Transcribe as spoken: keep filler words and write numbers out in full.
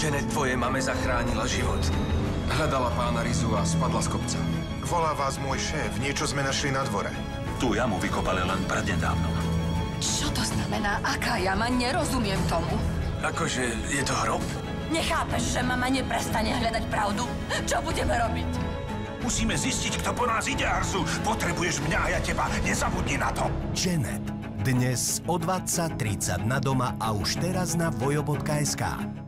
Janet tvojej mame zachránila život. Hľadala pána Rizu a spadla z kopca. Volá vás môj šéf. Niečo sme našli na dvore. Tú jamu vykopali len prednedávnom. Čo to znamená? Aká jama? Nerozumiem tomu. Akože je to hrob? Nechápeš, že mama neprestane hľadať pravdu? Čo budeme robiť? Musíme zistiť, kto po nás ide, Arzu. Potrebuješ mňa a ja teba. Nezabudni na to. Janet. Dnes o dvadsať tridsať na Doma a už teraz na vojo bodka es ká.